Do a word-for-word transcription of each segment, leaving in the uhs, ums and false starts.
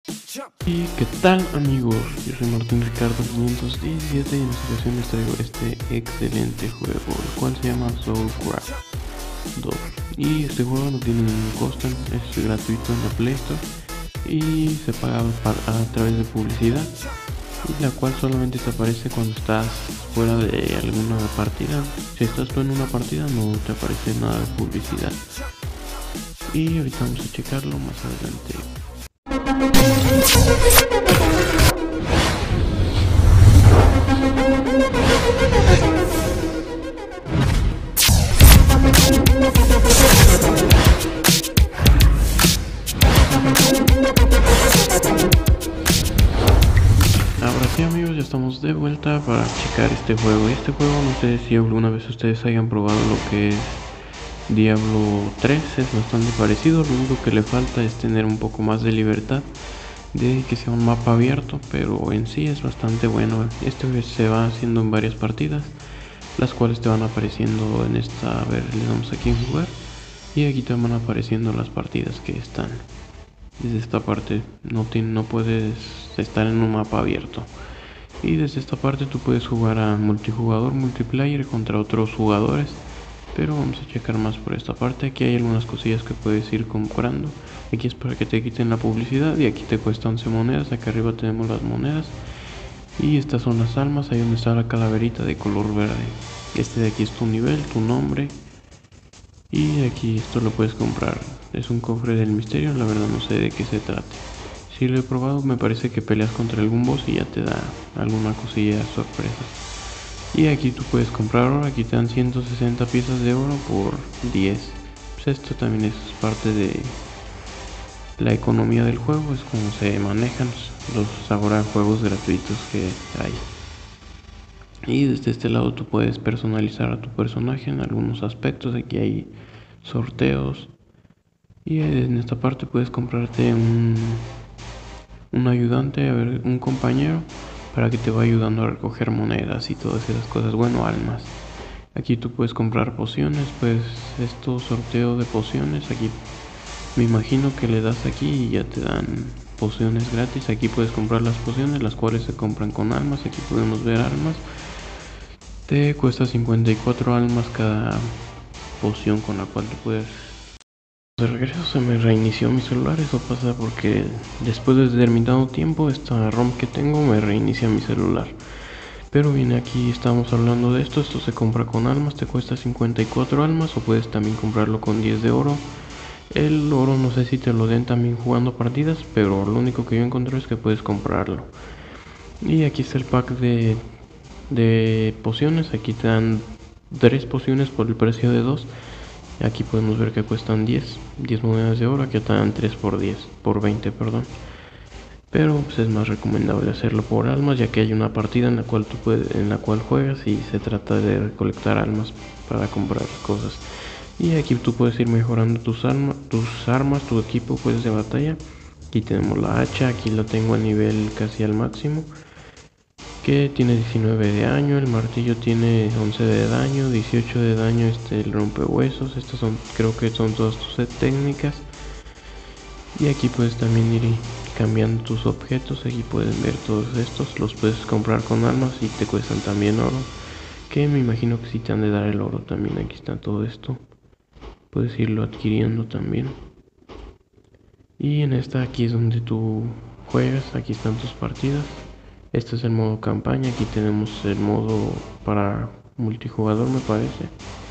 Y qué tal amigos, yo soy Martín Ricardo quinientos diecisiete y en esta ocasión les traigo este excelente juego, el cual se llama Soulcraft dos. Y este juego no tiene ningún costo, es gratuito en la Play Store y se paga a través de publicidad, y la cual solamente te aparece cuando estás fuera de alguna partida. Si estás tú en una partida no te aparece nada de publicidad. Y ahorita vamos a checarlo más adelante. Ahora sí amigos, ya estamos de vuelta para checar este juego. Este juego no sé si alguna vez ustedes hayan probado lo que es Diablo tres, es bastante parecido, lo único que le falta es tener un poco más de libertad, de que sea un mapa abierto, pero en sí es bastante bueno. Este se va haciendo en varias partidas, las cuales te van apareciendo en esta. A ver, le damos aquí en jugar y aquí te van apareciendo las partidas que están. Desde esta parte no, te, no puedes estar en un mapa abierto, y desde esta parte tú puedes jugar a multijugador, multiplayer contra otros jugadores. Pero vamos a checar más por esta parte. Aquí hay algunas cosillas que puedes ir comprando. Aquí es para que te quiten la publicidad y aquí te cuesta once monedas. Acá arriba tenemos las monedas y estas son las almas. Ahí donde está la calaverita de color verde. Este de aquí es tu nivel, tu nombre, y aquí esto lo puedes comprar. Es un cofre del misterio, la verdad no sé de qué se trate. Si lo he probado, me parece que peleas contra algún boss y ya te da alguna cosilla sorpresa. Y aquí tú puedes comprar oro, aquí te dan ciento sesenta piezas de oro por diez. Pues esto también es parte de la economía del juego, es como se manejan los ahora juegos gratuitos que hay. Y desde este lado tú puedes personalizar a tu personaje en algunos aspectos. Aquí hay sorteos y en esta parte puedes comprarte un, un ayudante, a ver, un compañero, para que te va ayudando a recoger monedas y todas esas cosas, bueno, almas. Aquí tú puedes comprar pociones, pues esto sorteo de pociones, aquí me imagino que le das aquí y ya te dan pociones gratis. Aquí puedes comprar las pociones, las cuales se compran con almas. Aquí podemos ver almas, te cuesta cincuenta y cuatro almas cada poción con la cual tú puedes. De regreso se me reinició mi celular, eso pasa porque después de determinado tiempo esta ROM que tengo me reinicia mi celular. Pero bien, aquí estamos hablando de esto, esto se compra con almas, te cuesta cincuenta y cuatro almas, o puedes también comprarlo con diez de oro. El oro no sé si te lo den también jugando partidas, pero lo único que yo encontré es que puedes comprarlo. Y aquí está el pack de, de pociones, aquí te dan tres pociones por el precio de dos. Aquí podemos ver que cuestan diez monedas de oro, aquí te dan tres por diez, por veinte, perdón. Pero pues es más recomendable hacerlo por almas, ya que hay una partida en la cual tú puedes, en la cual juegas y se trata de recolectar almas para comprar cosas. Y aquí tú puedes ir mejorando tus armas, tus armas, tu equipo pues de batalla. Aquí tenemos la hacha, aquí lo tengo a nivel casi al máximo, que tiene diecinueve de daño, el martillo tiene once de daño, dieciocho de daño este el rompehuesos. Estas son, creo que son todas tus técnicas. Y aquí puedes también ir cambiando tus objetos. Aquí pueden ver todos estos, los puedes comprar con armas y te cuestan también oro, que me imagino que sí te han de dar el oro también. Aquí está todo esto, puedes irlo adquiriendo también. Y en esta aquí es donde tú juegas, aquí están tus partidas. Este es el modo campaña, aquí tenemos el modo para multijugador me parece.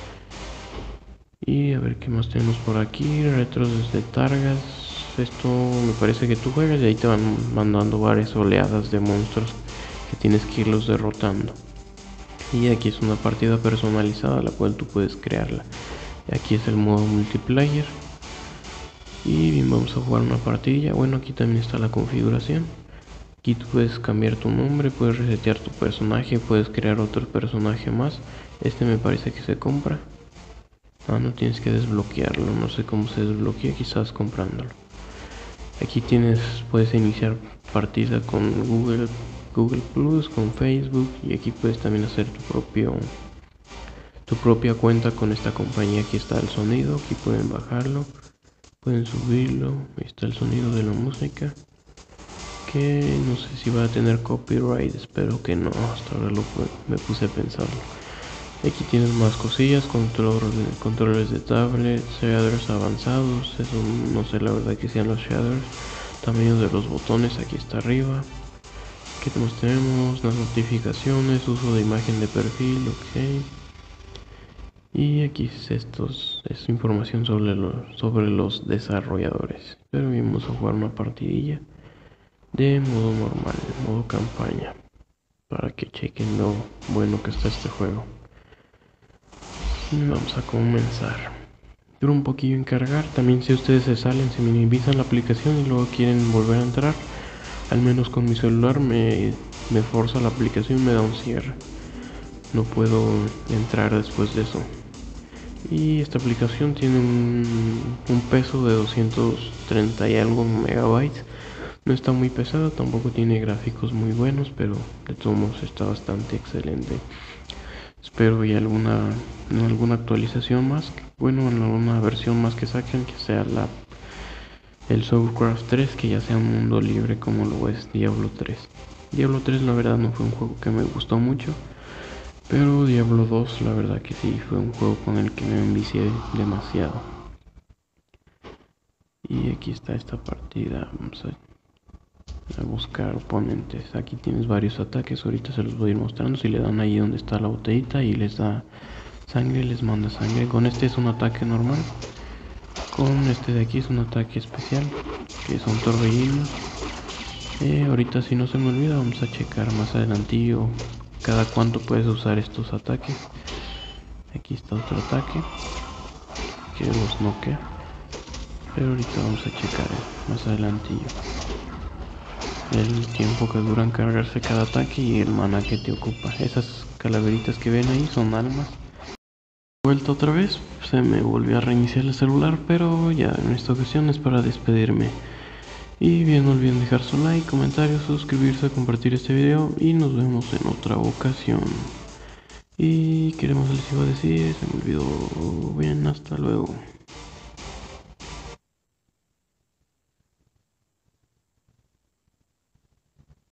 Y a ver qué más tenemos por aquí, retros desde Targas. Esto me parece que tú juegas y ahí te van mandando varias oleadas de monstruos que tienes que irlos derrotando. Y aquí es una partida personalizada la cual tú puedes crearla. Y aquí es el modo multiplayer. Y bien, vamos a jugar una partida. Bueno, aquí también está la configuración. Aquí tú puedes cambiar tu nombre, puedes resetear tu personaje, puedes crear otro personaje más. Este me parece que se compra. Ah, no tienes que desbloquearlo, no sé cómo se desbloquea, quizás comprándolo. Aquí tienes, puedes iniciar partida con Google, Google Plus, con Facebook, y aquí puedes también hacer tu propio, tu propia cuenta con esta compañía. Aquí está el sonido, aquí pueden bajarlo, pueden subirlo, ahí está el sonido de la música. que no sé si va a tener copyright, espero que no, hasta ahora lo me puse a pensarlo. Aquí tienes más cosillas, control, controles de tablet, shaders avanzados, eso no sé la verdad que sean los shaders, tamaño de los botones aquí está arriba. ¿Qué más tenemos? Las notificaciones, uso de imagen de perfil, ok. Y aquí es estos, es información sobre los, sobre los desarrolladores. Pero vamos a jugar una partidilla de modo normal, modo campaña, para que chequen lo bueno que está este juego. Vamos a comenzar. Dura un poquillo en cargar. También si ustedes se salen, se minimizan la aplicación y luego quieren volver a entrar, al menos con mi celular me, me forza la aplicación y me da un cierre. No puedo entrar después de eso. Y esta aplicación tiene un, un peso de doscientos treinta y algo megabytes. No está muy pesada, tampoco tiene gráficos muy buenos, pero de todos modos está bastante excelente. Espero y alguna, alguna actualización más, bueno, en alguna versión más que saquen, que sea la el Soulcraft tres, que ya sea un mundo libre como lo es Diablo tres. Diablo tres la verdad no fue un juego que me gustó mucho, pero Diablo dos la verdad que sí fue un juego con el que me envicié demasiado. Y aquí está esta partida, vamos a a buscar oponentes. Aquí tienes varios ataques, ahorita se los voy a ir mostrando. Si le dan ahí donde está la botellita y les da sangre, les manda sangre. Con este es un ataque normal, con este de aquí es un ataque especial, que son torbellinos. eh, ahorita, si no se me olvida, vamos a checar más adelantillo cada cuánto puedes usar estos ataques. Aquí está otro ataque que los noquea, pero ahorita vamos a checar eh, más adelantillo el tiempo que dura en cargarse cada ataque y el mana que te ocupa. Esas calaveritas que ven ahí son almas. Vuelta otra vez, se me volvió a reiniciar el celular, pero ya en esta ocasión es para despedirme. Y bien, no olviden dejar su like, comentarios, suscribirse, compartir este video y nos vemos en otra ocasión. Y queremos les iba a decir, se me olvidó. Bien, hasta luego.